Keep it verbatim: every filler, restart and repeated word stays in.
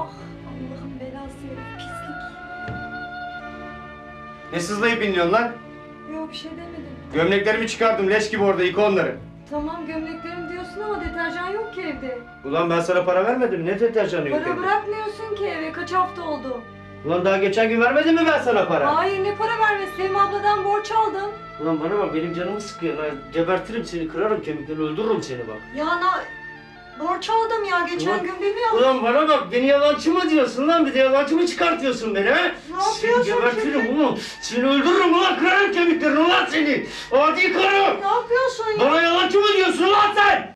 Allah'ın belası herif, pislik. Ne sızlayıp inliyorsun lan? Yok bir şey demedim. Gömleklerimi çıkardım leş gibi orada, yıka onları. Tamam gömleklerim diyorsun ama deterjan yok ki evde. Ulan ben sana para vermedim, ne deterjanı yok Para evde? bırakmıyorsun ki eve, kaç hafta oldu? Ulan daha geçen gün vermedim mi ben sana para? Hayır ne para vermesi, Sevim abladan borç aldım. Ulan bana bak, benim canımı sıkıyor lan. Gebertirim seni, kırarım kemiklerini, öldürürüm seni bak. Ya na... Borç aldım ya geçen Ulan- gün bilmiyorum. Ulan bana bak, beni yalancı mı diyorsun lan? Bir de yalancı mı çıkartıyorsun beni ha? Ne Seni yapıyorsun gebertirim şimdi? ulan. Seni öldürürüm ulan, kırarım kemiklerini ulan seni. Adi karı! Ne yapıyorsun ya? Bana yalancı mı diyorsun lan sen?